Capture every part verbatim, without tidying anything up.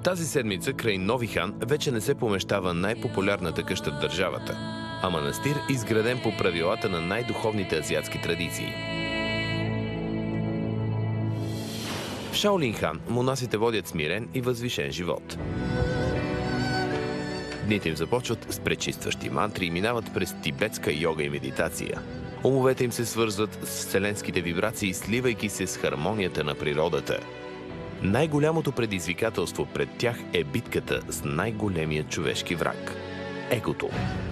Тази седмица край Нови хан вече не се помещава най-популярната къща в държавата, а манастир, изграден по правилата на най-духовните азиатски традиции. В Шаолин хан монасите водят смирен и възвишен живот. Дните им започват с пречистващи мантри и минават през тибетска йога и медитация. Умовете им се свързват с вселенските вибрации, сливайки се с хармонията на природата. Най-голямото предизвикателство пред тях е битката с най-големия човешки враг – егото.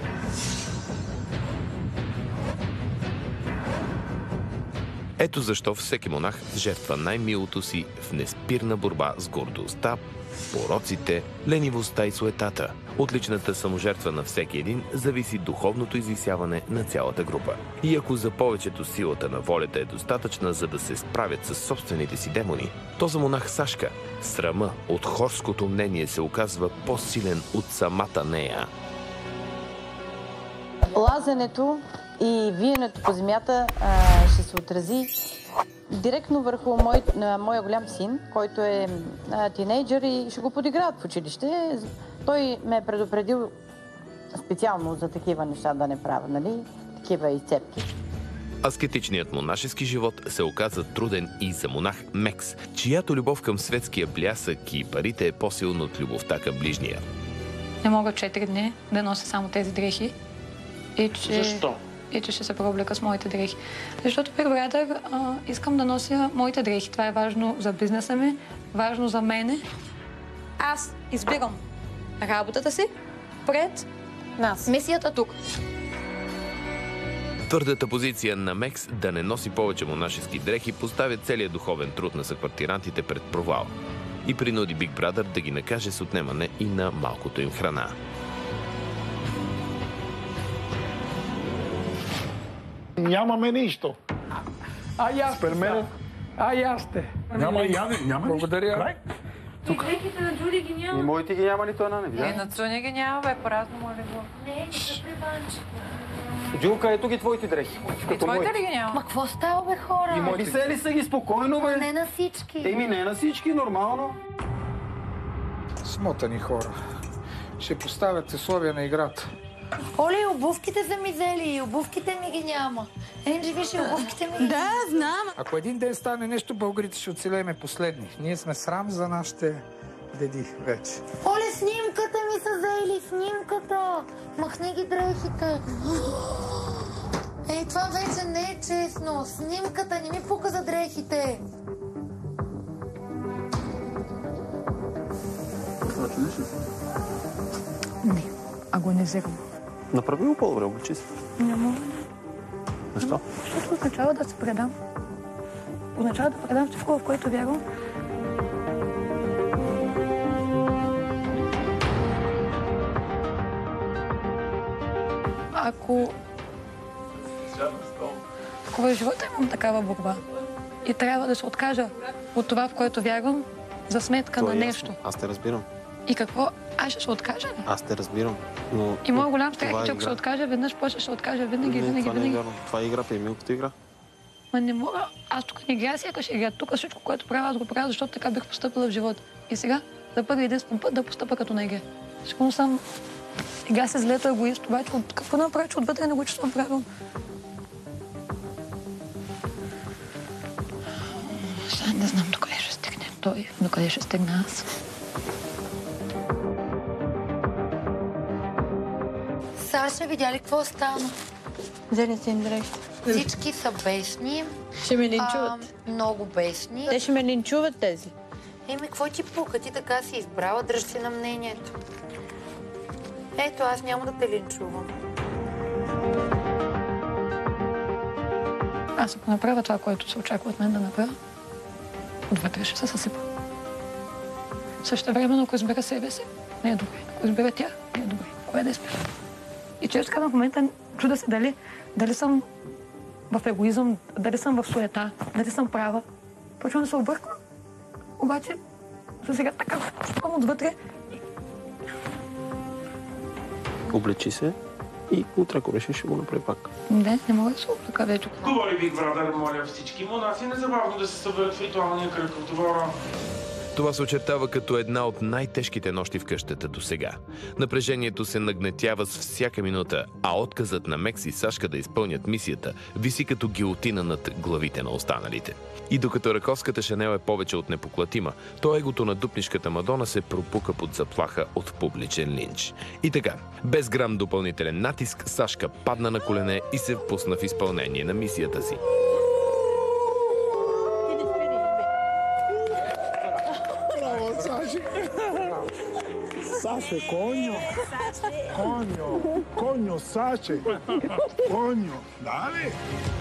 Ето защо всеки монах жертва най-милото си в неспирна борба с гордостта, пороците, ленивостта и суетата. От личната саможертва на всеки един зависи духовното извисяване на цялата група. И ако за повечето силата на волята е достатъчна, за да се справят с собствените си демони, то за монах Сашка срама от хорското мнение се оказва по-силен от самата нея. Лазенето и виенето по земята а, ще се отрази директно върху мой, на моя голям син, който е а, тинейджър и ще го подиграват в училище. Той ме е предупредил специално за такива неща да не правя, нали? Такива изцепки. Аскетичният монашески живот се оказа труден и за монах Мекс, чиято любов към светския блясък и парите е по-силна от любовта към ближния. Не мога четири дни да нося само тези дрехи. И че... Защо? И че ще се проблека с моите дрехи. Защото при Брадър искам да нося моите дрехи. Това е важно за бизнеса ми, важно за мене. Аз избирам работата си пред нас. Мисията тук. Твърдата позиция на Мекс да не носи повече монашески дрехи поставя целият духовен труд на съквартиранти пред провал и принуди Биг Брадър да ги накаже с отнемане и на малкото им храна. Нямаме нищо. А я сте. А я сте. Няма, няма, няма Благодаря. Край. И дрехите на Джуди ги няма. И моите ги няма нито една, не видя? И на Цуня ги няма, бе, по-разно му ли го? Не, не са прибанчета. Дюлка, ето ги твоите дрехи. И твоите ли ги няма? Ма какво става, бе, хора? И моите се ли са ги спокойно, бе? Не на всички. Еми, не на всички, нормално. Смотани хора. Ще поставят условия на играта. Оли, обувките са ми взели и обувките ми ги няма. Енджи, виж, и обувките ми ги Да, знам. Ако един ден стане нещо, българите ще оцелеме последни. Ние сме срам за нашите деди вече. Оле, снимката ми са взели, снимката. Махни ги дрехите. Ей, това вече не е честно. Снимката не ми показа дрехите. Не, агонизирам. Направи го по-добре, обличи се. Не мога. Защо? Защото означава да се предам. Означава да предам всичко, в което вярвам. Ако... Ако в живота имам такава борба и трябва да се откажа от това, в което вярвам, за сметка на нещо. Аз те разбирам. И какво? Аз ще се откажа ли? Аз те разбирам. Но... И моят голям страх е, че ако се откажа веднъж, после ще се откажа винаги, не, винаги, това винаги. Не е вярно. Това е играта и милката игра. Ма не мога. Аз тук не играя, сякаш играя. Тук всичко, което правя, аз го правя, защото така бих постъпила в живота. И сега, за първи единствен път да постъпя като на игра. Сигурно съм игра се злето егоист, обаче от какво да направя, че отвътре не го чувствам правилно. Сега не знам докъде ще стигне той, докъде ще стигна аз. Саша, видя ли какво стана? Взели са им дрехи. Всички са бесни. Ще ме линчуват. А, много бесни. Те ще ме линчуват тези. Еми, какво ти пука? Ти така си избрала, дръж си на мнението. Ето, аз няма да те линчувам. Аз ако направя това, което се очаква от мен да направя, отвътре ще се съсипа. Също време, ако избера себе си, не е добре. Ако избера тя, не е добре. Кое да избера? И често казвам в момента, чуда се дали, дали съм в егоизъм, дали съм в суета, дали съм права. Почвам да се обърквам. Обаче, за сега така чувствам отвътре. Облечи се и утре, ако решиш, ще го направи пак. Не, не мога да се облека вече. Говори Биг Брадър, моля всички монаси незабавно да се съберат в ритуалния кръг от двора. Това се очертава като една от най-тежките нощи в къщата до сега. Напрежението се нагнетява с всяка минута, а отказът на Мекс и Сашка да изпълнят мисията виси като гилотина над главите на останалите. И докато раковската Шанел е повече от непоклатима, то егото на дупнишката Мадона се пропука под заплаха от публичен линч. И така, без грам допълнителен натиск, Сашка падна на колене и се впусна в изпълнение на мисията си. Саше, коньо! Коньо! Коньо, Саше! Коньо! Дали?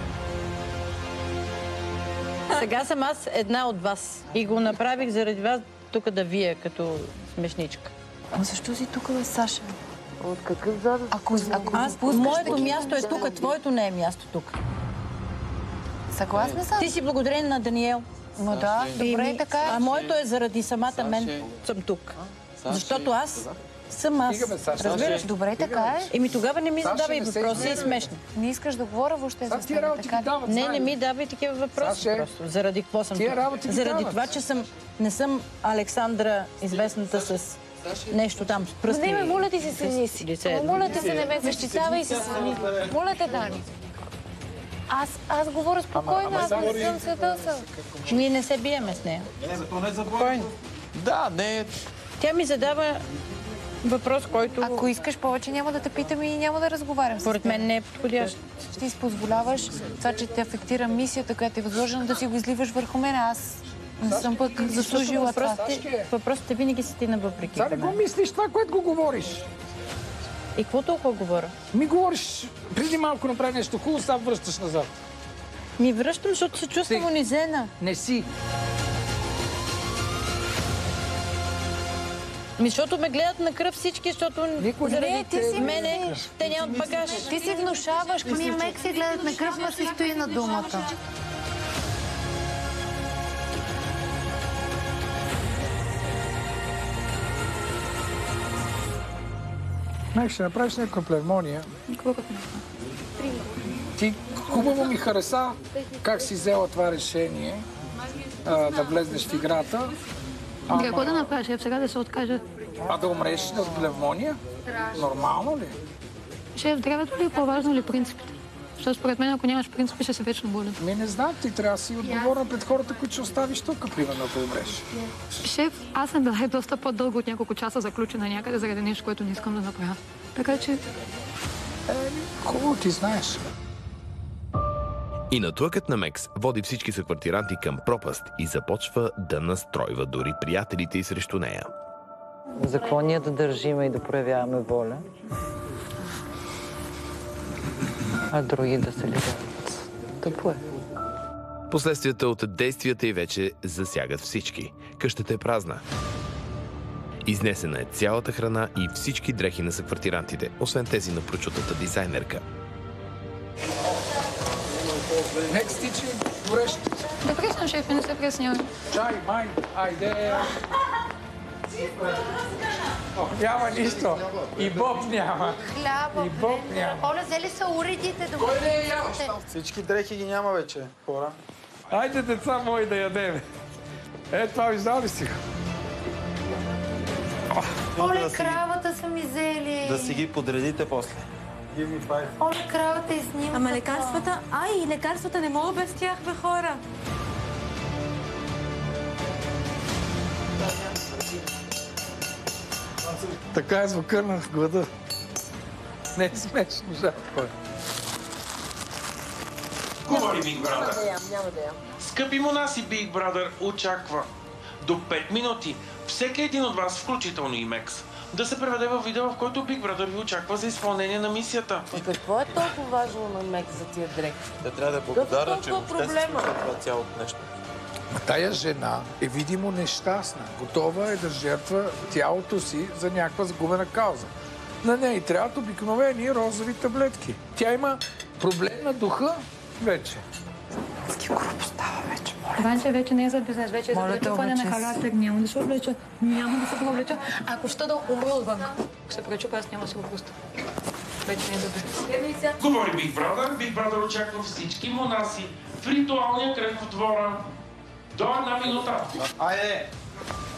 Сега съм аз една от вас. И го направих заради вас тук да вия като смешничка. А защо си тук, бе, Саша? От какъв задък? Ако, ако аз, моето място е тук, твоето не е място тук. Съгласна съм? Ти си благодарен на Даниел. Но да, добре ми, така. А моето е заради самата мен съм тук. Защото аз съм аз. Разбираш? Добре така е. Еми тогава не ми задавай въпроси, е смешно. Не искаш да говоря въобще за теб, така. Не, не ми давай такива въпроси просто. Заради какво съм тук? Заради това, че съм, не съм Александра, известната с нещо там, с пръсти. Не, ме, моля ти се, сини си. Моля те се, не ме защитавай се, сини. Моля те, Дани. Аз, аз говоря спокойно, аз не съм се дъсал. Ние не се биеме с нея. Спокойно. Да, не. Тя ми задава въпрос, който... Ако искаш повече, няма да те питам и няма да разговарям. Според мен не е подходящ. Ти си позволяваш това, че те афектира мисията, която е възложена, да си го изливаш върху мен. Аз не съм пък заслужила това. Въпросите винаги си ти на въпреки. Сега не го мислиш това, което го говориш. И какво толкова говоря? Ми говориш, преди малко направи нещо хубаво, сега връщаш назад. Ми връщам, защото се чувствам унизена. Не си. Ми, защото ме гледат на кръв всички, защото заради мене те нямат багаж. Ти си внушаваш, ние мек се гледат на кръв, но си стои на думата. Мек, ще направиш някаква плевмония. Ти хубаво ми хареса как си взела това решение а, да влезнеш в играта. Ама... Какво да направиш? Шеф, сега да се откажа? А да умреш от плевмония? Нормално ли? Шеф, здравето ли е по-важно или принципите? Защото според мен, ако нямаш принципи, ще се вечно болен. Ми не знам, ти трябва да си отговорна пред хората, които ще оставиш тук, примерно, ако умреш. Шеф, аз съм била доста по-дълго от няколко часа заключена някъде заради нещо, което не искам да направя. Така че... Е, хубаво ти знаеш. И натлъкът на Мекс води всички съквартиранти към пропаст и започва да настройва дори приятелите и срещу нея. За какво ние да държиме и да проявяваме воля, а други да се гледат? Тъпо е. Последствията от действията й вече засягат всички. Къщата е празна. Изнесена е цялата храна и всички дрехи на съквартирантите, освен тези на прочутата дизайнерка. Мек, стичи, горещ. Добре съм, шеф, не се преснявай. Чай, май, айде. О, няма нищо. И боб няма. Хляба. И боб няма. Оля, взели са уредите да го... Кой не е ял? Всички дрехи ги няма вече, хора. Айде, деца мои, да ядем. Е, това виждал ли си? Оля, кравата са ми взели. Да си ги подредите после. Оля, кравата е снимка. Ама лекарствата... Ай, лекарствата не мога без тях, бе, хора. Така е звука на глада. Не е смешно, жалко. Говори Big Brother. Скъпи монаси, Big Brother очаква до пет минути всеки един от вас, включително и Мекс, да се преведе във видео, в който Big Brother ви очаква за изпълнение на мисията. И какво е толкова важно на Мекс за тия дрехи? Те трябва да е благодарна, че въобще се случва това цялото нещо. Тая жена е видимо нещастна. Готова е да жертва тялото си за някаква загубена кауза. На нея и трябват обикновени розови таблетки. Тя има проблем на духа вече. Ски грубо става вече, моля. Ванче вече не е за бизнес, вече е за пречупване на характер. Няма да се облеча. Няма да се облеча. Ако ще да умра отвън, ако се пречупа, аз няма да се опуста. Вече не е за бизнес. Говори Big Brother. Big Brother очаква всички монаси в ритуалния кръг в двора до една минута. Айде!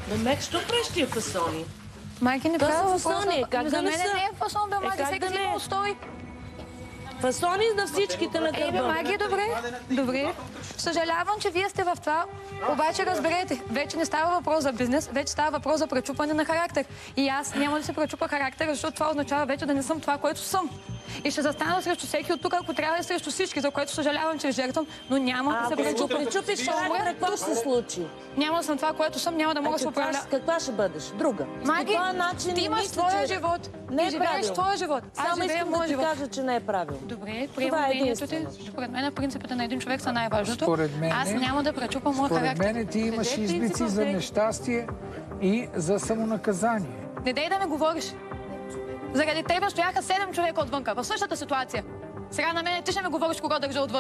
Бе, Мек, що правиш тия фасони? Майки не Това правя са фасони, въпроса. как За да не мен са? не е фасон, бе, майки, как всеки да си не е? има устой. Фасони на всичките на Ей, бе, гърба. майки, добре, добре. Съжалявам, че вие сте в това. Обаче разберете, вече не става въпрос за бизнес, вече става въпрос за пречупване на характер. И аз няма да се пречупа характера, защото това означава вече да не съм това, което съм. И ще застана срещу всеки от тук, ако трябва да срещу всички, за което съжалявам, че жертвам, но няма да се пречупа. Ако пречупиш характера, какво ще се случи? Няма да съм това, което съм, няма да мога да се управля. Каква ще бъдеш? Друга. Маги, ти имаш твоя живот. Не Ти живееш твоя живот. Аз Само живея искам да моя ти живот. кажа, че не е правилно. Добре, приемам мнението ти. Според мен принципите на един човек са най-важното. Според мен, Аз няма да пречупам моя характер. Според мен ти имаш измици за нещастие и за самонаказание. Не дей да ме говориш. Заради тебе стояха седем човека отвънка, в същата ситуация. Сега на мен ти ще ме говориш кого държа отвън.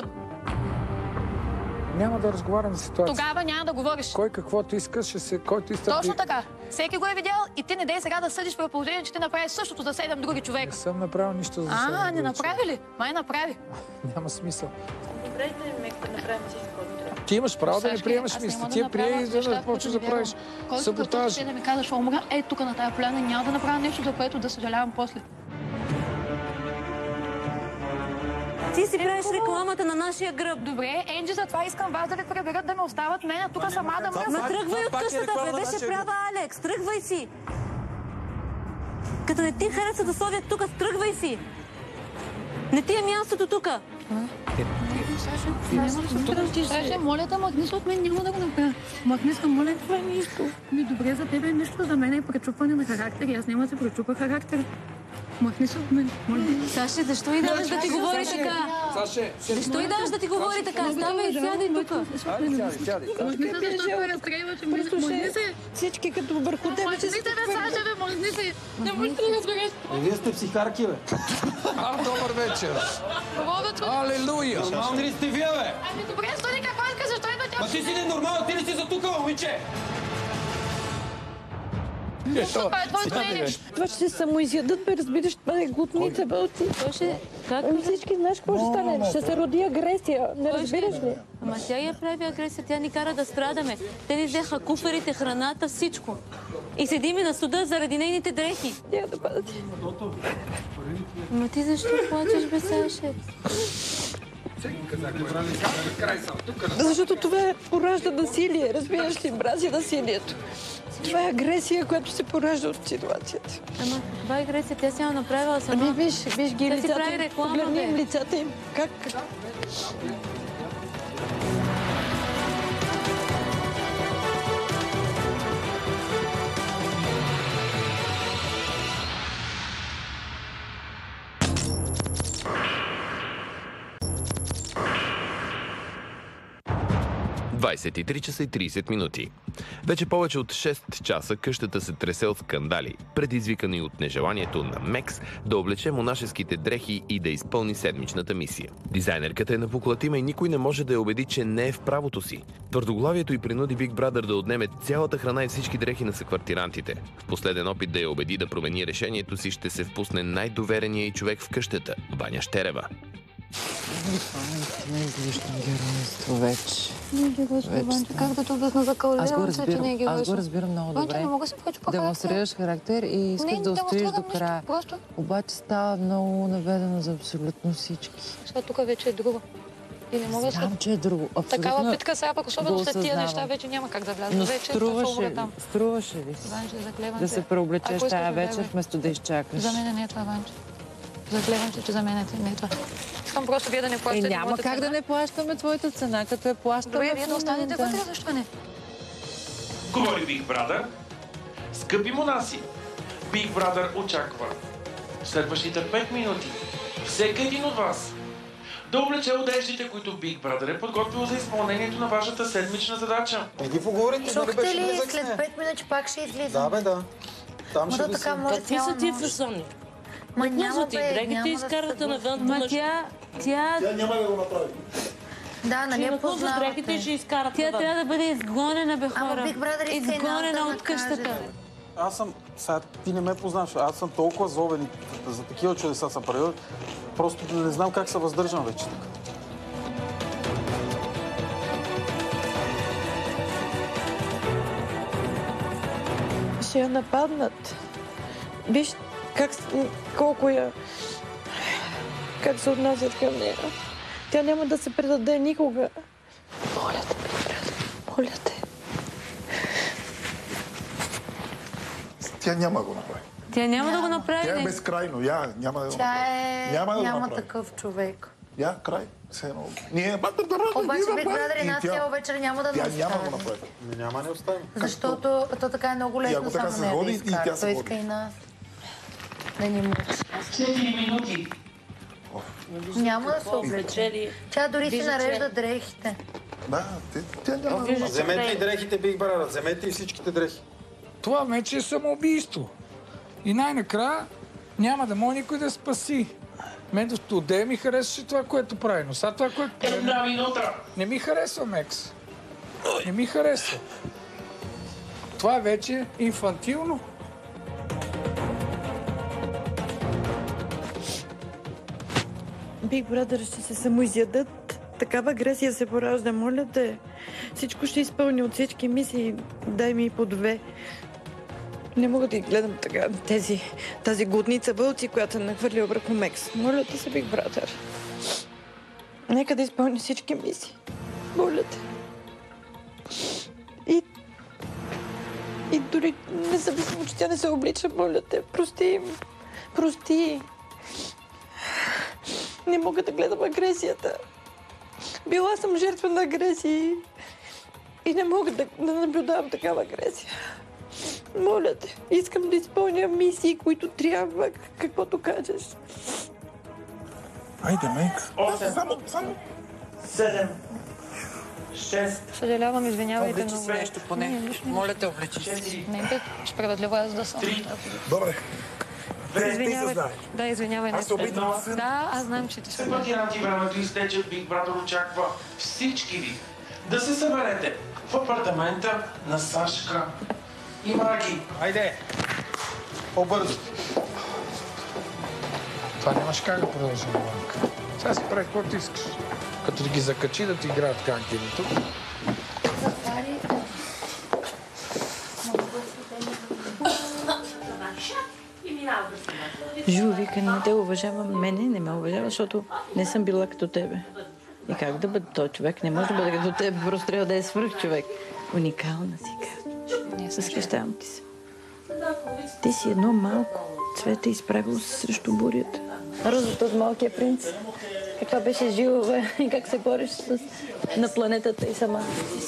Няма да разговарям за ситуация. Тогава няма да говориш. Кой каквото иска, ще се... Който иска... Точно така. Всеки го е видял и ти не дей сега да съдиш при положение, че ти направиш същото за седем други човека. Не съм направил нищо за седем А, не други направи ли? Май направи. Няма смисъл. Добре, да направим всичко, което трябва. Ти имаш право да не приемаш мисли. Ти я приеми и да почваш да правиш саботаж. Който да ми казваш, умра, ей тук на тая поляна няма да направя нещо, за което да съжалявам после. Ти си правиш рекламата на нашия гръб. Добре, Енджи, затова искам вас да ви преберат, да ме остават мен, а тук сама да мръсна. Ма тръгвай от къщата, бе, беше права Алекс. Тръгвай си. Като не ти хареса да совят тук, тръгвай си. Не ти е мястото тук. Саша, моля да махни се от мен, няма да го направя. Махни се, моля, това е нищо. Ми добре, за тебе е нищо, за мен е пречупване на характер и аз няма да се пречупа характер. Махни се от мен, моля. Саше, защо и даваш да ти говори така? Саше, защо и даваш да ти говори така? Ставай и сядай тук. Айде, сядай, сядай. Махни се, защото ме разстрелва, че махни се. Всички като върху тебе Махни се, бе, Саша, бе, махни се. Не можеш да разбереш. Вие сте психарки, бе. А, добър вечер. Благодаря. Алелуя. Нормални ли сте вие, бе? Ами добре, стои какво иска, защо идва тя? Ма ти си ненормална, ти ли си за тука, момиче? Това е твоето мнение. Това ще се самоизядат, бе, разбираш, това е глутница, бе, ти. Как? Всички знаеш какво ще стане? Ще се роди агресия, не разбираш ли? Ама тя я прави агресия, тя ни кара да страдаме. Те ни взеха куфарите, храната, всичко. И седиме на суда заради нейните дрехи. Няма да бъдат. Ама ти защо плачеш, бе, Саше? Защото това е поражда насилие, разбираш ли, мрази насилието. Това е агресия, която се поражда от ситуацията. Ама това е агресия, тя си я направила сама. Ами виж, виж ги да си лицата прави им, реклама, погледни им бе. лицата им. Как? двадесет и три часа и тридесет минути. Вече повече от шест часа къщата се тресе от скандали, предизвикани от нежеланието на Мекс да облече монашеските дрехи и да изпълни седмичната мисия. Дизайнерката е напоклатима и никой не може да я убеди, че не е в правото си. Твърдоглавието й принуди Big Brother да отнеме цялата храна и всички дрехи на съквартирантите. В последен опит да я убеди да промени решението си, ще се впусне най-довереният й човек в къщата – Ваня Щерева. Не е излишно геройство вече. Не е геройство, Ванчо. Как да те обясна за каулером, че не е геройство? Аз го разбирам много добре. Ванчо, не мога да се пречупа характер. Демонстрираш характер и искаш да устоиш до края. Обаче става много наведено за абсолютно всички. Сега тук вече е друго. И не мога да се... Знам, че е друго. Такава питка сега, пък особено след тия неща, вече няма как да вляза. Но вече струваше, струваше ли си Ванчо, заклевам да се. се преоблечеш Ако тая искаш да вечер, гледай. вместо да изчакаш? За мен не е това, Ванчо. Заклевам се, че за мен не е това. Искам просто вие да не плащате Е, няма моята как цена. да не плащаме твоята цена, като я плащаме. Добре, вие в да останете момента. вътре, защо не? Говори Big Brother. Скъпи монаси, Big Brother очаква следващите пет минути всеки един от вас да облече одеждите, които Big Brother е подготвил за изпълнението на вашата седмична задача. Иди поговорите, нали Чухте беше ли, близък с след нея? пет минути пак ще излизам? Да, бе, да. Там ще Ма ви да така си... може Какви цяла са тия нощ. фасони? Ма няма, ти, бе, дрегите няма да изкарате се навън. съгласим. Ма тя... Тя... Тя няма да го направи. Да, нали Ще я нахлузат дрехите и познавате? ще изкарат Тя трябва да бъде изгонена, бе, Ама хора. Big Brother иска и нас да Изгонена от къщата. накажете. Аз съм... Сега ти не ме познаваш. Аз съм толкова злобен и за такива чудеса съм правил. Просто не знам как се въздържам вече тук. ще я нападнат. Виж как, колко я... как се отнасят към нея. Тя няма да се предаде никога. Моля те, моля те. Тя няма да го направи. Тя няма да го направи. Тя е безкрайно. Я няма да го Тя направи. е... Няма да го няма направи. такъв човек. Я, край. Все едно. Ние... Обаче Биг Брадър една цяла вечер няма да Тя не няма да остави. го направи. Няма не остави. Защото то така е много лесно ако така само се нея да води, и изкара. тя се Той води. иска и нас. Да ни мъчи. четири минути. Няма да се облече. Тя дори си нарежда дрехите. Да, тя няма да го направи. Вземете и дрехите, Биг Брадър. Вземете и всичките дрехи. Това вече е самоубийство. И най-накрая няма да може никой да спаси. Мен до отдея ми харесваше това, което прави, но сега това, което прави... Една минута! Не ми харесва, Мекс. Не ми харесва. Това е вече инфантилно. Биг Брадър ще се самоизядат. Такава агресия се поражда, моля те. Всичко ще изпълни от всички мисии. Дай ми и по две. Не мога да ги гледам така. Тези, тази глутница вълци, която е нахвърлила върху Мекс. Моля те се, Биг Брадър. Нека да изпълни всички мисии. Моля те. И... И дори независимо, че тя не се облича, моля те. Прости им. Прости. Не мога да гледам агресията. Била съм жертва на агресии и не мога да, да наблюдавам такава агресия. Моля те, искам да изпълня мисии, които трябва, каквото кажеш. Айде, Мек. осем. Само, само. седем. шест. Съжалявам, извинявайте Обличи много. се нещо поне. Моля те, обличи се. Не, бе, справедливо аз да съм. Добре. Извинявай. Да, извинявай. Аз се опитвам. Да, аз знам, че ти се... Пътирати времето изтече, Биг Брадър очаква всички ви да се съберете в апартамента на Сашка и Маги. Айде! По-бързо. Това нямаш как да продължи, Маланка. Сега си прави каквото искаш. Като да ги закачи да ти играят канкини тук. Жу вика, не те уважавам мене, не ме уважава, защото не съм била като тебе. И как да бъде той човек? Не може да бъде като тебе, просто трябва да е свръх човек. Уникална си, казваш. Възхищавам ти се. Ти си едно малко цвете изправило се срещу бурята. Розата от Малкия принц. Каква беше жива и как се бориш с... на планетата и сама.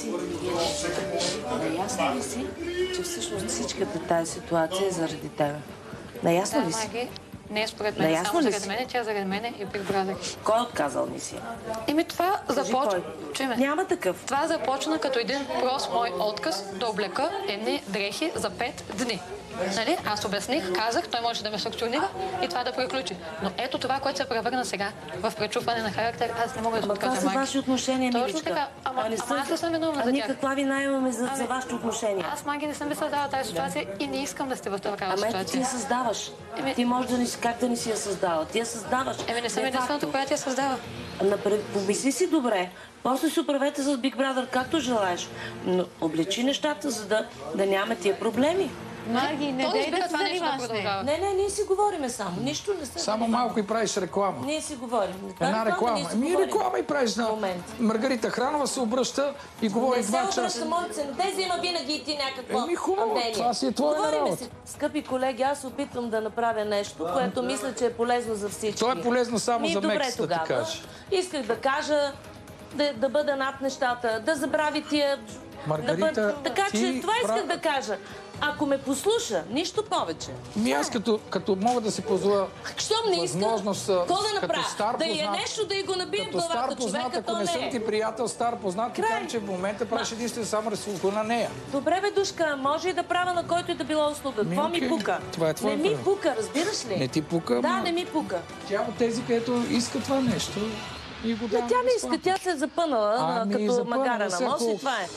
Наясно ли си, че всъщност всичката тази ситуация е заради тебе? Наясно ли си? Не е според мен, само заради мене, тя заради мене и Биг Брадър. Кой е отказал мисия? Еми това започна... Чуй ме. Няма такъв. Това започна като един прост мой отказ да облека едни дрехи за пет дни. Нали? Аз обясних, казах, той може да ме санкционира и това да приключи. Но ето това, което се превърна сега в пречупване на характер, аз не мога да откажа майка. Това са ваши отношения, Точно миличка. така. Ама, ама съм... аз не съм виновна за ами тях. каква вина имаме за, ами, за вашите отношения? Аз, Маги, не съм ви създала тази ситуация и не искам да сте в такава ситуация. ситуация. Ама ти я създаваш. Еми... Ти можеш да не си, как да не си я създава. Ти я създаваш. Еми не съм единствената, която я създава. Напред, помисли си добре. После се оправете с Биг Брадър, както желаеш. Но облечи нещата, за да, да няма тия проблеми. Маги, не дей да се занимаваш с нея. Не, не, ние си говориме само. Нищо не се. Само малко и правиш реклама. Ние си говорим. Една реклама. Ами реклама и правиш на Маргарита Хранова се обръща и говори два часа. Не се обръща, моите се. Не те взима винаги и ти някакво. Еми хубаво, това си е твоя работа. Скъпи колеги, аз опитвам да направя нещо, което мисля, че е полезно за всички. То е полезно само за Мекс, да ти кажа. Исках да кажа, да, да бъда над нещата, да забрави тия... Маргарита, да бъд... Така че ти това исках прав... да кажа. Ако ме послуша, нищо повече. Ми аз като, като мога да си позволя възможност, като стар да познат, е нещо да и го набие в главата стар познат, човека, ако то не съм не е. ти приятел, стар познат, ти казвам, че в момента правиш единствено само разслуга на нея. Добре, бе, Душка, може и да правя на който и да било услуга. Какво ми пука? Това е твоя Не ми пука, разбираш ли? Не ти пука, Да, ма... не ми пука. Тя от тези, където иска това нещо и го дава. Тя не иска, тя се е запънала ами, като запънала, магарана. всяко... Може и това е.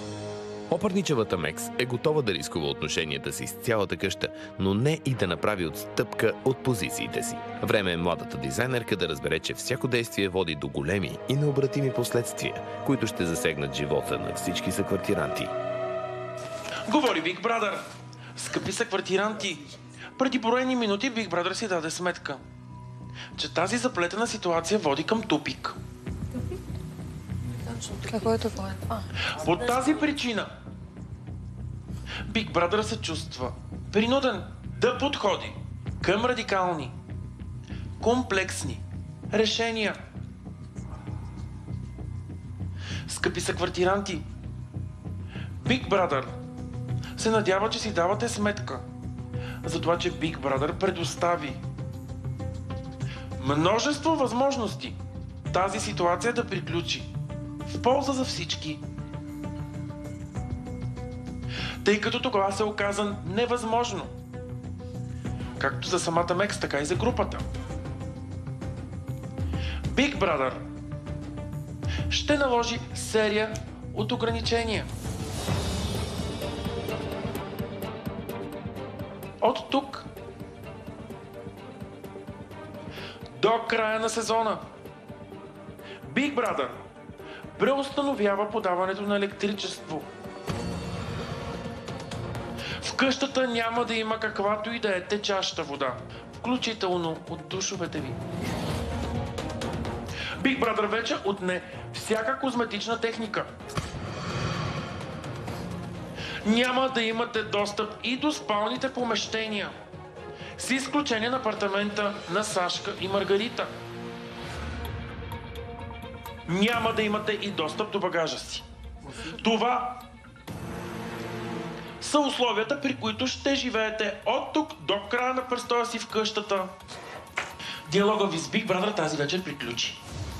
Опърничевата Мекс е готова да рискува отношенията си с цялата къща, но не и да направи отстъпка от позициите си. Време е младата дизайнерка да разбере, че всяко действие води до големи и необратими последствия, които ще засегнат живота на всички съквартиранти. Говори Биг Брадър. Скъпи съквартиранти, преди броени минути Big Brother си даде сметка, че тази заплетена ситуация води към тупик. Какво е това? По тази причина Big Brother се чувства принуден да подходи към радикални, комплексни решения. Скъпи съквартиранти, Big Brother се надява, че си давате сметка за това, че Big Brother предостави множество възможности тази ситуация да приключи в полза за всички. Тъй като тогава се оказа невъзможно, както за самата Мекс, така и за групата. Big Brother ще наложи серия от ограничения. От тук до края на сезона Big Brother преустановява подаването на електричество. В къщата няма да има каквато и да е течаща вода, включително от душовете ви. Big Brother вече отне всяка козметична техника. Няма да имате достъп и до спалните помещения, с изключение на апартамента на Сашка и Маргарита. Няма да имате и достъп до багажа си. Това са условията, при които ще живеете от тук до края на престоя си в къщата. Диалога ви с Big Brother тази вечер приключи.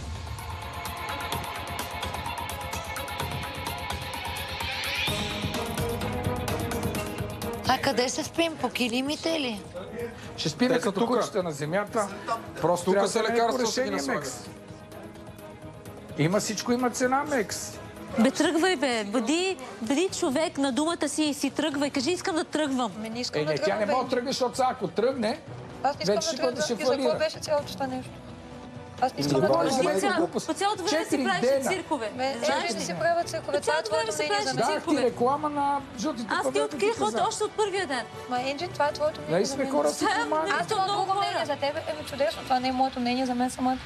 А къде се спим? По килимите ли? Ще спиме като кучета на земята. Просто Тук трябва са да е лекарства, решение, си ги Мекс. Има всичко, има цена, Мекс. Бе, тръгвай, бе. Бъди, бъди човек на думата си и си тръгвай. Кажи, искам да тръгвам. Ме не искам Е, да не, тръгвам. тя не може да тръгне, защото сега, ако тръгне, Аз не искам вече да ще бъде тръгвам. ще И за какво фалира. беше цялото това нещо? Аз не искам Да, да да, тръгвам. да, да, По цялото време си правиш циркове. Ме, Знаеш не ли? си правя циркове. Това е твоето мнение за мен. Дах ти реклама на жълтите Аз ти открих от още от първия ден. Ма, Енджи, това е твоето мнение Нали за сме мен. хора си помагат? Аз имам друго мнение за тебе. Еми, чудесно. Това не е моето мнение за мен самата.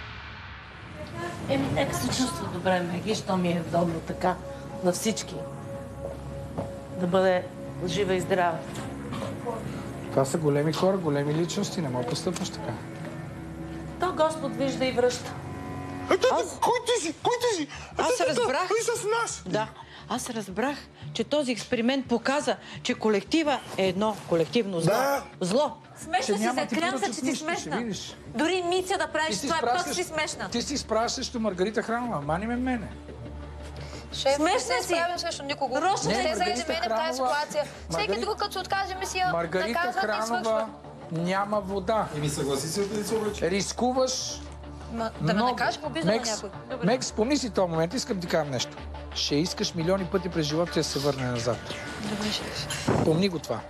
Еми, нека се чувства добре, Меги, що ми е удобно така на всички. Да бъде жива и здрава. Това са големи хора, големи личности, не мога постъпваш така. То Господ вижда и връща. Аз... Кой ти си? Кой ти си? Аз разбрах. Кой с нас? Да. Аз разбрах, че този експеримент показа, че колектива е едно колективно зло. Да. Зло. Смешна си се, клям се, че си смешна. Дори Митя да правиш това, просто си смешна. Ти си изправяш срещу Маргарита Хранова, мани ме мене. Шеф, не Смешна се си. справим срещу никого. Роша, Не не, се заради Маргарита мен в тази Хранова- ситуация. Всеки Маргарита- друг, като се откаже мисия, Маргарита наказват и свършва. Хранова няма вода. И ми съгласи се да се облече. Рискуваш Ма, да ме много. накажеш по бизна на Мекс, някой. Мекс, спомни си този момент, искам ти кажа нещо. Ще искаш милиони пъти през живота ти да се върне назад. Добре, шеф. Помни го това.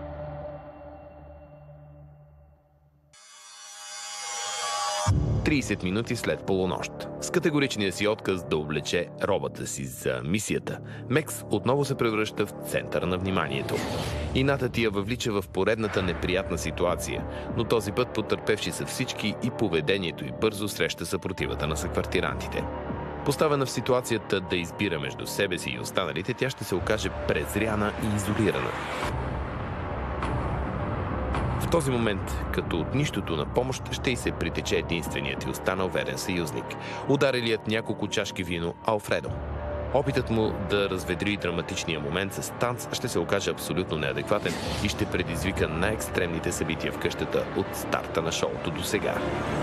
трийсет минути след полунощ. С категоричния си отказ да облече робата си за мисията, Мекс отново се превръща в център на вниманието. Ината ти я въвлича в поредната неприятна ситуация, но този път потърпевши са всички и поведението й бързо среща съпротивата на съквартирантите. Поставена в ситуацията да избира между себе си и останалите, тя ще се окаже презряна и изолирана. В този момент, като от нищото на помощ, ще й се притече единственият и останал верен съюзник – ударилият няколко чашки вино Алфредо. Опитът му да разведри драматичния момент с танц ще се окаже абсолютно неадекватен и ще предизвика най-екстремните събития в къщата от старта на шоуто до сега.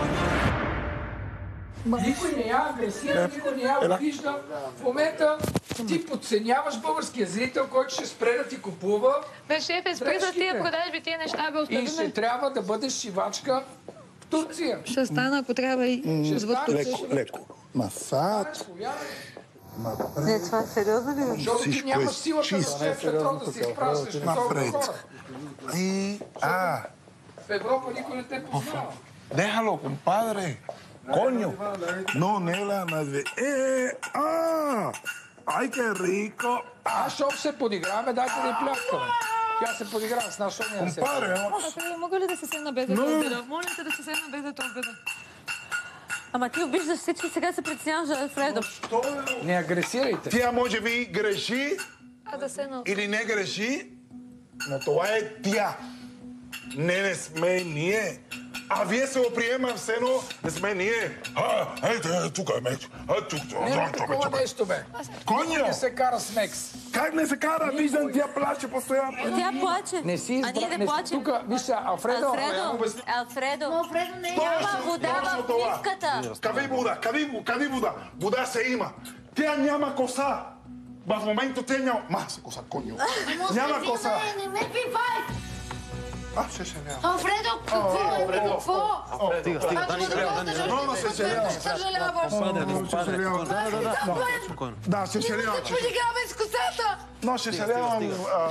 Никой не я агресира, никой не я обижда. В момента ти подценяваш българския зрител, който ще спре да ти купува. Бе, шеф, спри за тия продажби, тия неща, бе, остави И ще ме. трябва да бъдеш шивачка в Турция. Ще стана, ако трябва и звъд тук. Леко, леко. Масад. Не, това е сериозно ли? Защото ти Всичко е нямаш силата на чисто. шеф петрол да се изправиш срещу Напред. толкова хора. И, а, В Европа никой не те познава. déjalo, compadre. Coño. No, Nela, no es de... ¡Eh! ¡Ah! ¡Ay, qué rico! Аз ще се подиграваме, дайте да и пляскаме. Тя се подиграва с нас, що не се Компаре, мога ли да се седна без да те обида? Моля те да се седна без да те обида. Ама ти обиждаш всички, сега се притесняваш за Алфредо. Не агресирайте. Тя може би греши А да седна. или не греши, но това е тя. Не, не сме ние. А вие се го приема все едно, не сме ние. А, ето, тук е меч. А, тук, тук, Няма такова нещо, бе. Коня! Не се кара с Мекс. Как не се кара? Виждам, тя плаче постоянно. Тя плаче. Не си А ние избра... не плачем. Тук, виж сега, Алфредо... Алфредо, Алфредо. Но Алфредо не е. Няма вода в мивката. Кави вода, кави, кави вода. Вода се има. Тя няма коса. В момента те няма... Ма, се коса, коню. Няма коса. Не ме пивай! А, ще ще няма. Алфредо, какво? Какво? Стига, стига, Дани, трябва да ни Много се съжалявам. Съжаляваш. Съжалявам. Да, да, да. Да, се съжалявам. Не подигравай с косата! Но се съжалявам.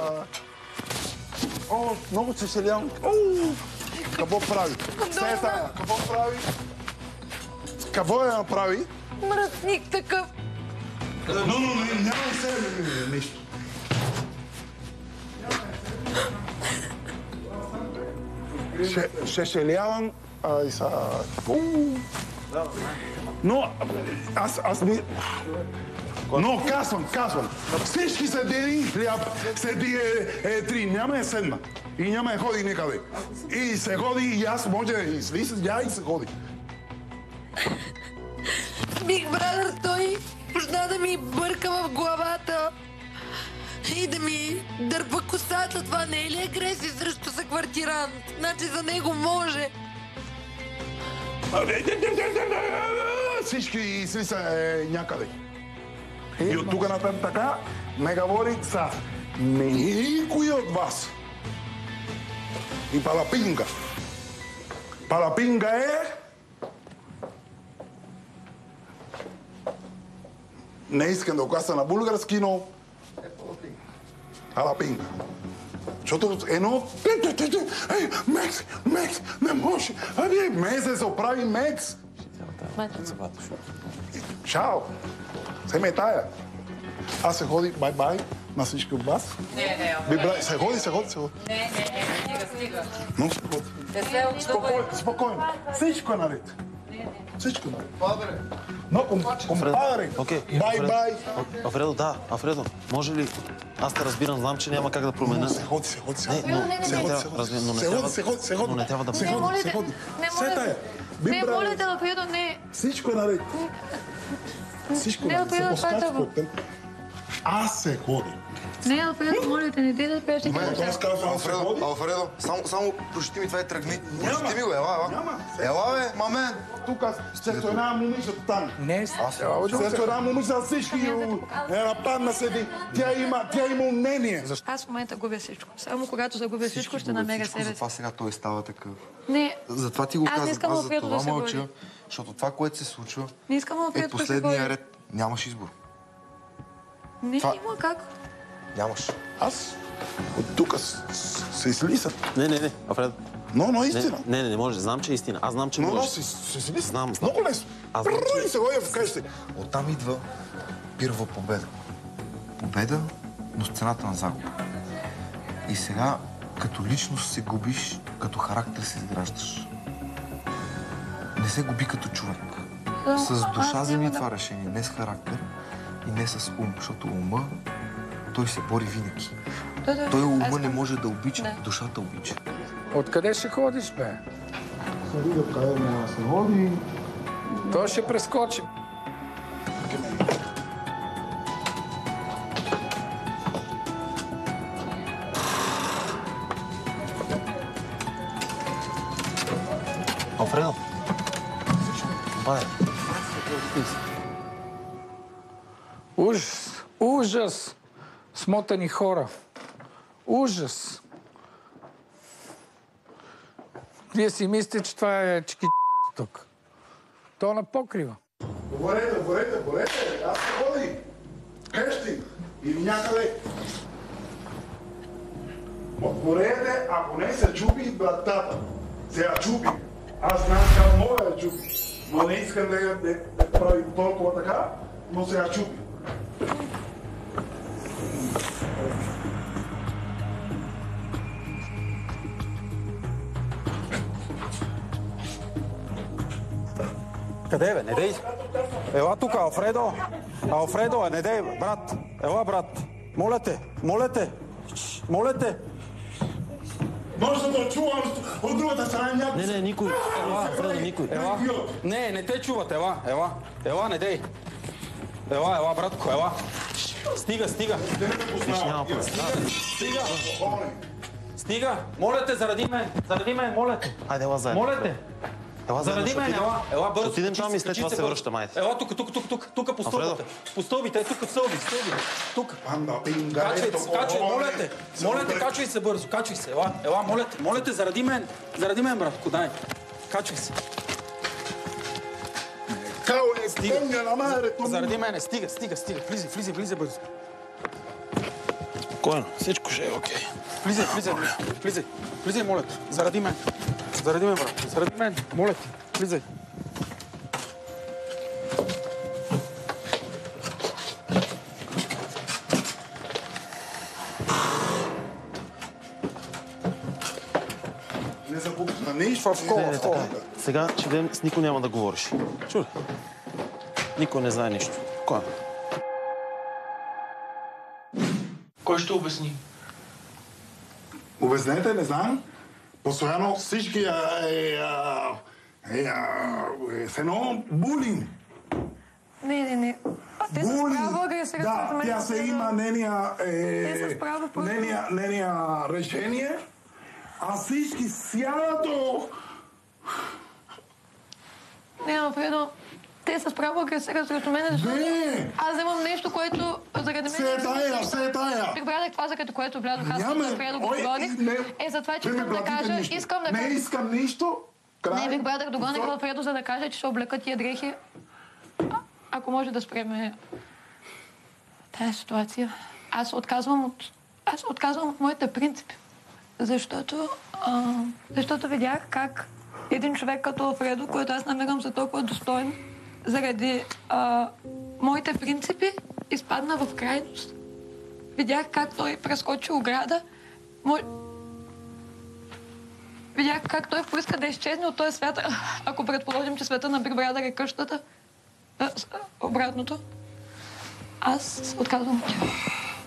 О, много се съжалявам. Какво прави? Сета, какво прави? Какво я направи? Мръсник такъв. Но, но, но, няма се нещо. Ще съжалявам и са... Но аз, аз ми... Но казвам, казвам, всички седени хляб седи е, е три, няма е седна и няма е ходи никъде. И се ходи и аз може да излиза, я и се ходи. Биг Брадър, той почна да ми бърка в главата и да ми дърпа косата. Това не е ли агресия срещу съквартирант? Значи за него може. Всички излиза е, някъде. И от тук нататък така ме говори са никой от вас. И палапинга. Палапинга е... Не искам да го кажа на български, но... Палапинга. Защото едно... Ей, Мекс, Мекс, не може. Абе, месец оправи Мекс. Чао. Се ме тая. Аз се ходи, бай-бай, на всички от вас. Не, не, Се ходи, се ходи, се ходи. Не, не, не, стига, стига. Но се ходи. Не се Спокойно, спокойно. Всичко е наред. Всичко е наред. Но, компадре, бай-бай. Алфредо, да, Алфредо, може ли... Аз те разбирам, знам, че няма как да променя. Се ходи, се ходи, се ходи. Не, но се ходи, се ходи, се ходи, се ходи. но не трябва да... Се ходи, се ходи. Сета е. Не, моля те, Алфредо, не. Всичко е наред. Всичко Не, е наред. Алфредо, това е това. Аз се ходи. Не, Алфредо, моля те, не те да пееш. Алфредо, Алфредо, само, само прощи ми това и тръгни. Прощи ми го, ела, ела. Няма. Ела, бе, мамен. Тук сето една момиче там. Не, сето една момиче за всички е нападна седи. Тя има, тя има мнение. Аз в момента губя всичко. Само когато загубя всичко, ще намеря себе си. Затова сега той става такъв. Не. Затова ти го Аз не казвам. искам Аз за Алфредо да това се мълча, води. защото това, което се случва, Не искам е Алфредо да се последния води. ред. Нямаш избор. Не, Това- има как. Нямаш. Аз от тук се излиза. Не, не, не, Алфредо. Но, но истина. Не, не, не може. Знам, че е истина. Аз знам, че Но, но може. се се излиза. Знам, знам. Много лесно. Аз знам, Прррр, че- и се ходи вкъщи. Оттам идва пирова победа. Победа, но с цената на загуба. И сега, като личност се губиш, като характер се изграждаш. Не се губи като човек. С душа вземи това решение, не с характер и не с ум, защото ума, той се бори винаги. Да, да, Той аз ума знам. не може да обича, Да. душата обича. Откъде ще ходиш, бе? Ходи да къде не се ходи. Той ще прескочи. Алфредо. Падай. Ужас, ужас. Смотани хора. Ужас. Вие си мислите, че това е чики тук. То на покрива. Говорете, говорете, говорете. Аз се ходи. Къщи. Или някъде. Отворете, ако не се чупи братата. Се я чупи. Аз знам как мога да чупи. Но не искам да, да, да прави толкова така, но се я чупи. Къде бе? Не дей. Ела тук, Алфредо. Алфредо, не дей, брат. Ела, брат. Моля те, моля те. Моля те. Може да чувам от другата страна някой. Не, не, никой. Ела, Алфредо, никой. Ела. Не, не те чуват, ела, ела. Ела, не дей. Ела, ела, братко, ела. Стига, стига. Виж, няма път. Стига. Стига. Моля те, заради мен. Заради мен, моля те. Хайде, ела заедно. Моля те. Ела заедно, заради мен, ела. Ела, бързо. Ще отидем там и след това се връщам, айде. Ела, тук, тук, тук, тук, тук по стълбите. По стълбите, тук стълби, стълби. Тук. Качвай се, качвай, моля те. Моля те, качвай се бързо, качвай се. Ела, ела, моля те, моля те, заради мен. Заради мен, братко, дай. Качвай се. Стига. Заради мене, стига, стига, стига. Влизай, влизай, влизай бързо. Спокойно, всичко ще е окей. Влизай, влизай, влизай. Влизай, моля те. Заради мен. Заради мен, брат. Заради мен. Моля те. Влизай. Не запукна нищо в кола. Не, така. Сега ще дадем, с никой няма да говориш. Чули? Никой не знае нищо. Кой? Кой ще обясни? Обяснете, не знам. Постоянно всички е, е, е, е, с едно булинг. Не, не, не. Те са справо агресират. Да, тя се има нения, е, нения, нения решение, а всички сядат до... Не, Алфредо, те са справо агресират срещу мен, защото аз вземам нещо, което заради мен... Се е тая, се е тая. Прибрадах това, за като което влязох, аз като спря да го догоних. Е, за това, че искам да кажа, искам да кажа... Не искам нищо. Не, бих брадах догоних Алфредо, за да кажа, че ще облека тия дрехи. Ако може да спреме тази ситуация. Аз отказвам от... Аз отказвам от моите принципи. Защото... А, защото видях как един човек като Алфредо, който аз намирам за толкова достоен, заради а, моите принципи, изпадна в крайност. Видях как той прескочи ограда. Мой... Видях как той поиска да изчезне от този свят. Ако предположим, че света на Big Brother е къщата, а, обратното, аз отказвам от тях.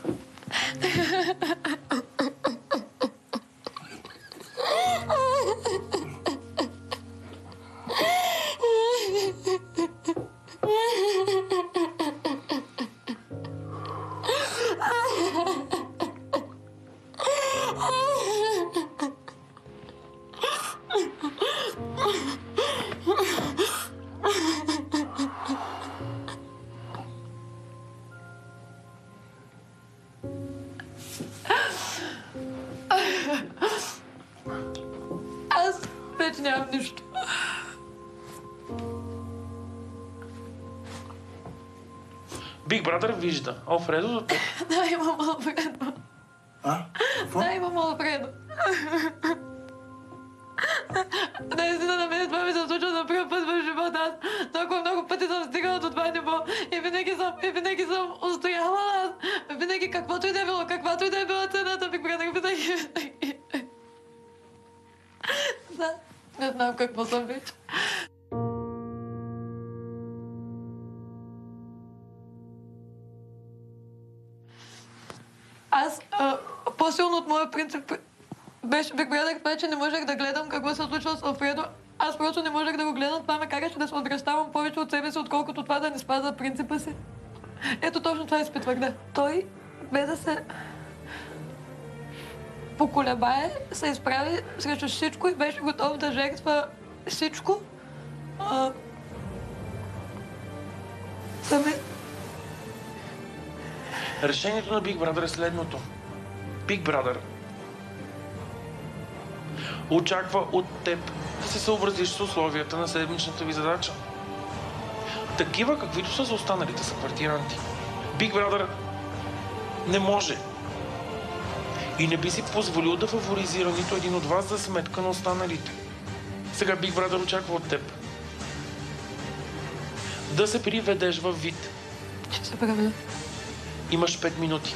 Аз вече нямам нищо. Big Brother вижда. Алфредо за теб. Да, имам Алфредо. А? Да, имам Алфредо. Наистина на мен това ми се случва за първи път в живота. Аз толкова много пъти съм стигала до това ниво и винаги съм, и винаги съм устояла. Аз винаги каквото и да е било, каквато и да е била цената, Big Brother винаги, винаги. Да, не знам какво съм вече. Аз а, по-силно от моя принцип беше Big Brother това, че не можех да гледам какво се случва с Алфредо. Аз просто не можех да го гледам. Това ме караше да се отвръщавам повече от себе си, отколкото това да не спазва принципа си. Ето точно това изпитвах, да. Той, без да се поколебае, се изправи срещу всичко и беше готов да жертва всичко. А... Сами... Решението на Big Brother е следното. Big Brother очаква от теб да се съобразиш с условията на седмичната ви задача. Такива, каквито са за останалите съквартиранти. Big Brother не може и не би си позволил да фаворизира нито един от вас за сметка на останалите. Сега Big Brother очаква от теб да се приведеш във вид. Ще се правда. Имаш пет минути.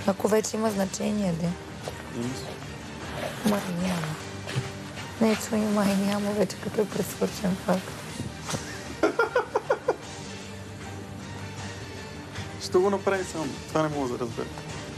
Ако вече има значение, де. Май няма. Нечо и май няма вече, като е пресвършен факт. Ще го направи сам. Това не мога да разбера.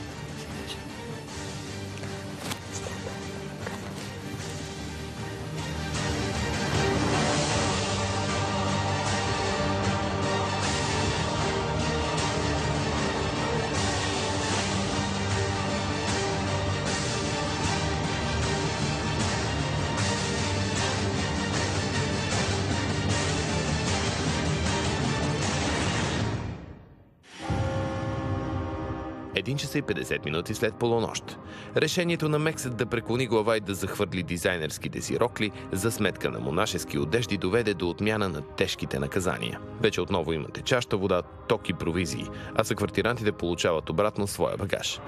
един часа и петдесет минути след полунощ. Решението на Мекс да преклони глава и да захвърли дизайнерските си рокли за сметка на монашески одежди доведе до отмяна на тежките наказания. Вече отново има течаща вода, ток и провизии, а съквартирантите получават обратно своя багаж.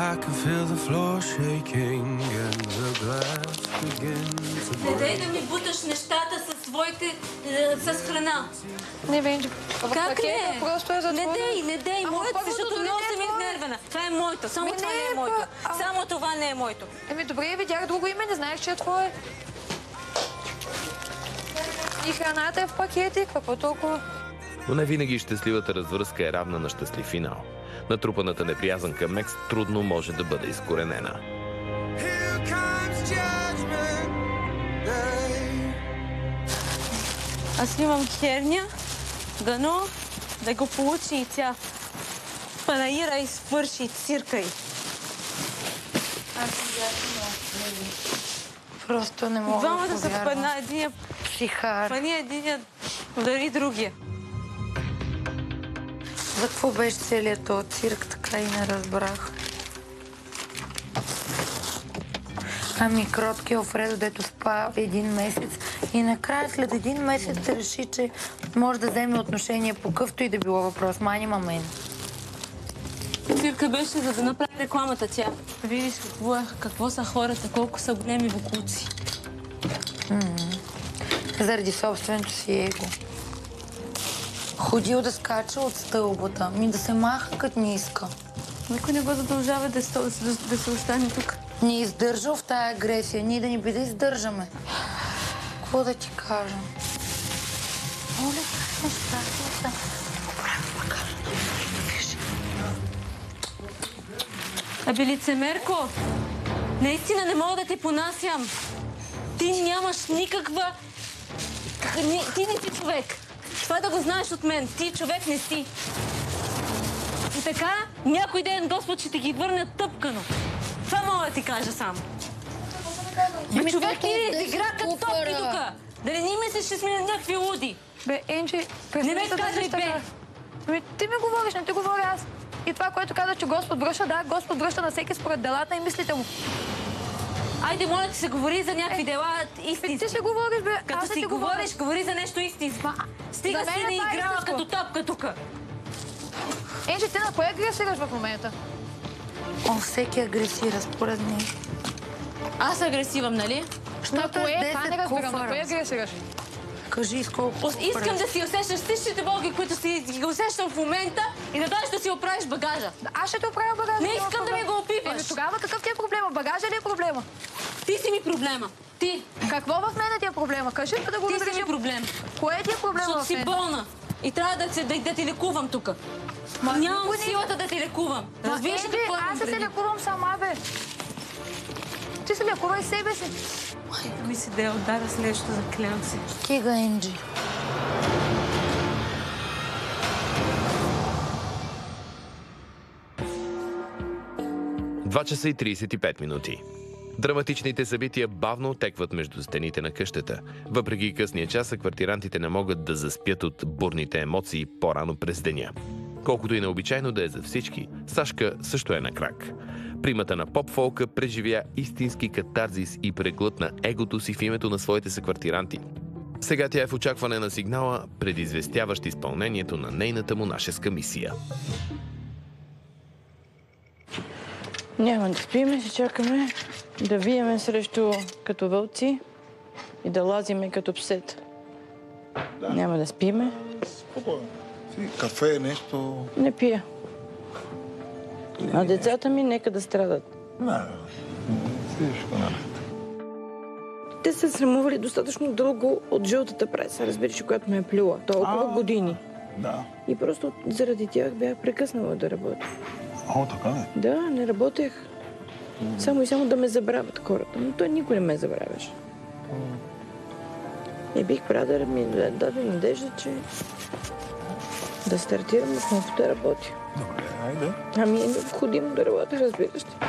Не дай да ми буташ нещата със своите... с храна. Не, Венджи. Как не? Просто е затворено. Не дей, не дей, моето, защото много съм изнервена. Това е моето, само това не е моето. Само това не е моето. Еми, добре, видях друго име, не знаех, че е твое. И храната е в пакети, какво толкова? Но не винаги щастливата развръзка е равна на щастлив финал. Натрупаната неприязън към Мекс трудно може да бъде изкоренена. Аз имам херня, дано да го получи и тя. Панаира и свърши цирка й. Аз просто не мога Двамата да са повярвам. пана, единия психар. Пани единия удари другия. За какво беше целият този цирк, така и не разбрах. Ами кротки Алфредо, дето спа един месец и накрая след един месец реши, че може да вземе отношение по къвто и да било въпрос. Мани ма мен. Цирка беше за да направи рекламата тя. Видиш какво, е, какво са хората, колко са големи бокуци. М-м. Заради собственото си его. Ходил да скача от стълбата, ми да се маха като не иска. Никой не го задължава да, да, да се остане тук. Ни издържал в тая агресия, ние да ни би да издържаме. Какво да ти кажа? Моля, нещата. Аби лицемерко, наистина не мога да те понасям. Ти нямаш никаква... Ти не си човек. Това да го знаеш от мен. Ти човек не си. И така, някой ден Господ ще ти ги върне тъпкано. Това мога да ти кажа само. Бе, човек ти игра като топки тука. Дали не мислиш, че сме някакви луди? Бе, Енджи, не ме казвай бе. Ами, ти ми говориш, не ти говоря аз. И това, което каза, че Господ връща, да, Господ връща на всеки според делата и мислите му. Айде, моля ти се говори за някакви дела истински. Ти се говориш, бе. Като аз си говориш, говори за нещо истинско. Стига си не играла като топка тука. Енджи, ти на кое агресираш в момента? О, всеки агресира, според мен. Аз агресивам, нали? На кое? Това не разбирам. На кое агресираш? Кажи с колко. Искам да си усещаш всичките болки, които си ги усещам в момента и да дойдеш да си оправиш багажа. Аз ще те оправя багажа. Не искам да ми го опипаш. Еми тогава какъв ти е проблема? Багажа ли е проблема? Ти си ми проблема. Ти. Какво в мене ти е проблема? Кажи, за да го разрешим. Ти си ми проблем. Кое ти е проблема в мен? Защото си болна. И трябва да, се, да, да ти лекувам тук. Нямам силата да ти лекувам. Разбираш ли какво имам Аз се лекувам сама, бе. Ти се лекувай себе си. Майка ми си да я удара с нещо за клянци. Стига, Енджи. два часа и тридесет и пет минути. Драматичните събития бавно отекват между стените на къщата. Въпреки късния час, квартирантите не могат да заспят от бурните емоции по-рано през деня. Колкото и необичайно да е за всички, Сашка също е на крак. Примата на поп-фолка преживя истински катарзис и преглътна егото си в името на своите съквартиранти. Сега тя е в очакване на сигнала, предизвестяващ изпълнението на нейната монашеска мисия. Няма да спиме, ще чакаме да виеме срещу като вълци и да лазиме като псета. Да. Няма да спиме. Спокойно. Кафе, нещо... Не пия. А децата ми нека да страдат. Не, всичко наред. Те са срамували достатъчно дълго от жълтата преса, разбираш, която ме е плюла. Толкова А, години. Да. И просто заради тях бях прекъснала да работя. О, така ли? Да, не работех. Само и само да ме забравят хората. Но той никой не ме забравяше. И Big Brother ми даде надежда, че да стартирам отново да работя. Добре, айде. Ами е необходимо да работя, разбираш ли.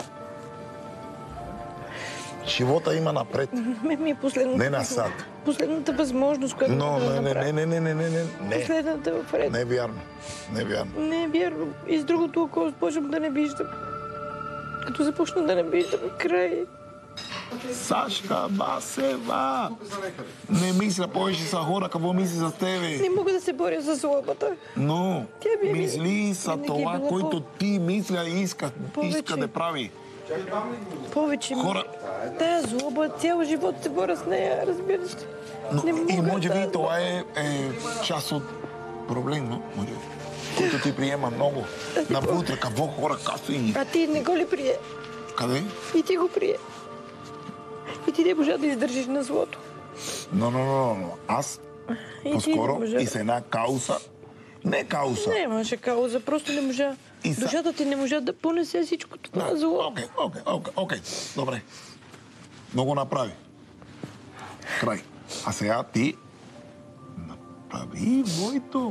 Живота има напред. Ме ми е последната... Не назад. Последната възможност, която Но, мога да не, направя. не, не, не, не, не, не. Последната в ред. Не е вярно. Не е вярно. Не е вярно. И с другото око започвам да не виждам. Като започна да не виждам край. Сашка Басева! Не мисля повече за хора, какво мисли за тебе? Не мога да се боря за злобата. Но, Тя ми е мисли за винаги е това, била което по- ти мисля и иска, Повече. иска да прави. Повече ми... Хора- Тая злоба, цял живот се боря с нея, разбираш ли. Но, Не и мога може да- би това е, е част от проблем, но може би, който ти приема много. Навътре, какво хора казва и... А ти не го ли прие? Къде? И ти го прие. И ти не можа да издържиш на злото. Но, но, но, но, аз И ти по-скоро не можа. и с една кауса, не кауса. Не, имаше кауза, просто не можа. И са- Душата ти не можа да понесе всичко това зло. Окей, окей, окей, окей, добре. Много направи. Край. А сега ти направи твоето.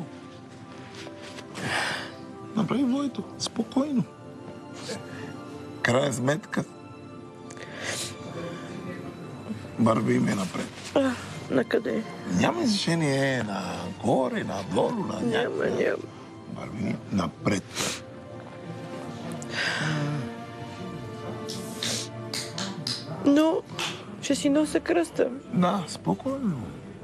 Направи твоето. Спокойно. Крайна сметка вървиме напред. А, накъде? Няма значение на горе, надолу, на Няма, някъде. няма. Върви напред. Но ще си нося кръста. Да, спокойно.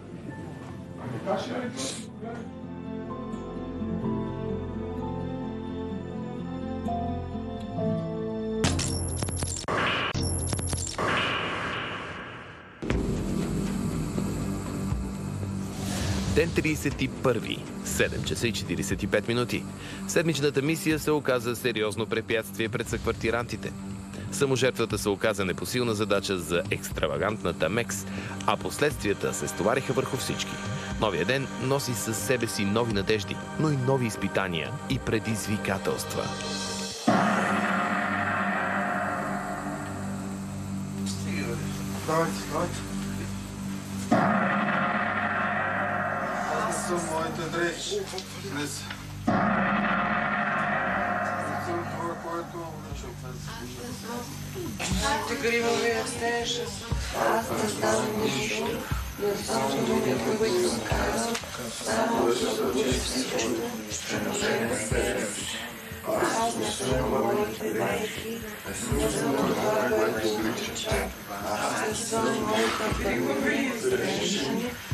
Ден тридесет и първи, седем часа и четиридесет и пет минути. Седмичната мисия се оказа сериозно препятствие пред съквартирантите. Саможертвата се оказа непосилна задача за екстравагантната Мекс, а последствията се стовариха върху всички. Новия ден носи със себе си нови надежди, но и нови изпитания и предизвикателства. Давайте, давайте. Аз съм моите дрехи. Днес. Това, което обичам. Ти гривови растеш. Аз не знам нищо. Не знам думи, които съм казал. Само да всичко. Аз не съм моите дрехи. Не съм това, което обичам. Аз не съм моите дрехи.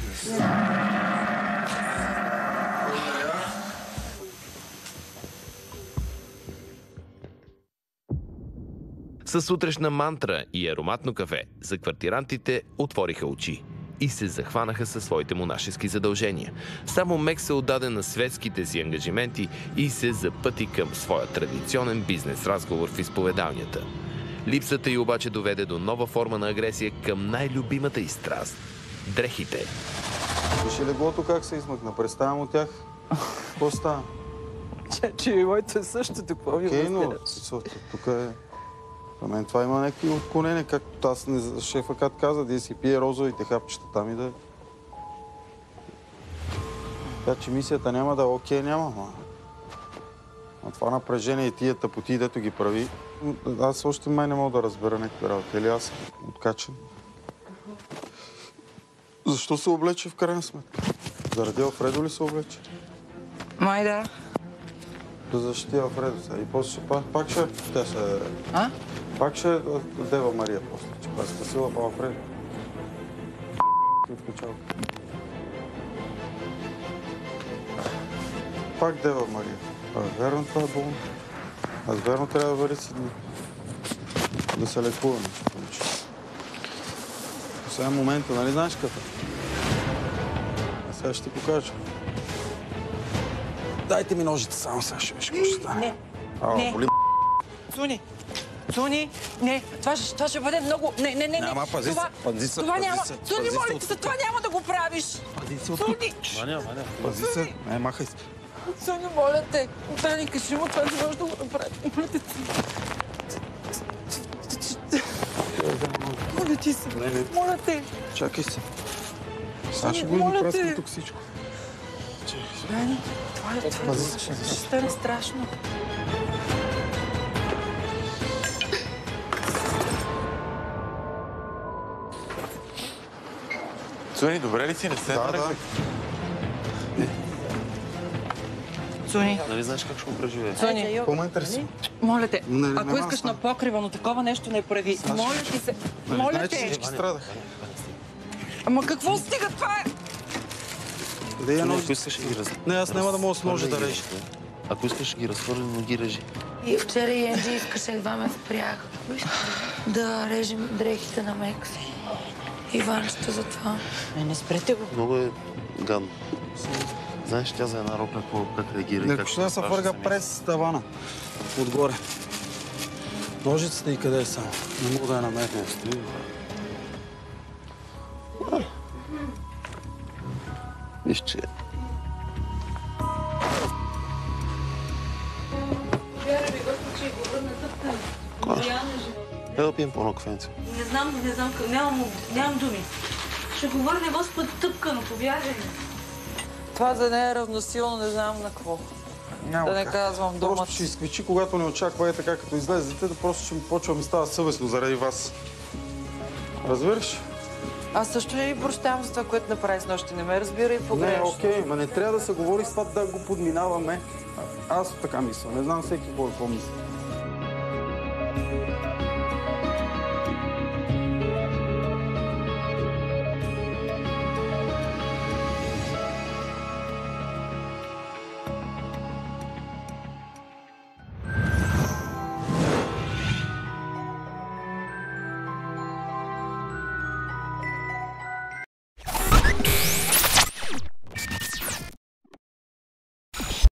С сутрешна мантра и ароматно кафе, съквартирантите отвориха очи и се захванаха със своите монашески задължения. Само Мек се отдаде на светските си ангажименти и се запъти към своя традиционен бизнес разговор в изповедалнята. Липсата й обаче доведе до нова форма на агресия към най-любимата й страст – дрехите. Виж леглото как се измъкна. Представям от тях. Какво става? Че, че и моето е същото. Какво ви Окей, но разбираш? тук е... За мен това има някакви отклонения, както аз не... шефа как каза, да си пие розовите хапчета там и да... Така че мисията няма да е окей, няма, ма. А това напрежение и тия тъпоти, дето ги прави, аз още май не мога да разбера някакви работи. Или аз съм откачен. Защо се облече в крайна сметка? Заради Алфредо ли се облече? Май да. Да защити Алфредо сега. И после ще, пак, пак ще... Тя ще... А? Пак ще е Дева Мария после, че пак спасила по Алфредо. От начало. Пак Дева Мария. А, верно това е болно. Аз верно трябва да бъде си дни. Да се лекуваме. Сега е момента, нали знаеш какво? А сега ще ти покажа. Дайте ми ножите само, сега ще виж какво ще стане. Не. А, Не. боли Цуни! Цуни! Не, това ще, това ще бъде много... Не, не, не, не. Няма, пази се, пази се, Това пази няма... се, Цуни, пази се моля от ти се, тук. това няма да го правиш! Пази се от тук. Цуни! Ваня, Ваня, пази се. Не, махай се. Цуни, моля те! Тани, кажи му, това не може да го направи. Моля те, Цуни. Моля ти се, Не, не. моля те! Чакай се. Сега ще го Моля те. изпраскам тук всичко. Дани, това е... Това Пази се, ще пази се. стане страшно. Цуни, добре ли си? Не се Да, да. Цуни. Нали знаеш как ще го преживее? Цуни. Какво ме интересува? Моля те, Не, не, ако не, искаш аз на покрива, но такова нещо не прави. Моля ти се, моля Знаеш, че те. всички страдаха. Ама какво стига това е? Да я Ако ножи. искаш, ги раз... Не, аз няма да мога с ножи да режа. Ако искаш, ги разхвърли, но ги режи. И вчера и Енджи искаше, едва ме спрях да режем дрехите на Мекс. Иванчета за това. Не, не спрете го. Много е гадно. Знаеш, тя за една рокля какво, как реагира и Не, как ще да се фърга през тавана. Отгоре. Ножицата и къде е само? Не мога да я намеря. Виж, че е да пием по-едно кафенце. Не знам, не знам, нямам, нямам думи. Ще го върне Господ тъпкано, повярвай ми. Това за нея е равносилно, не знам на какво. Няма Да не как. казвам думата. Просто ще изквичи, когато не очаква е така, като излезете, да просто ще ми почва ми става съвестно заради вас. Разбираш? Аз също не ви прощавам за това, което направи с нощи. Не ме разбира и Не, погрешно. окей, ма не трябва да се говори с това да го подминаваме. Аз така мисля. Не знам всеки кой какво мисли.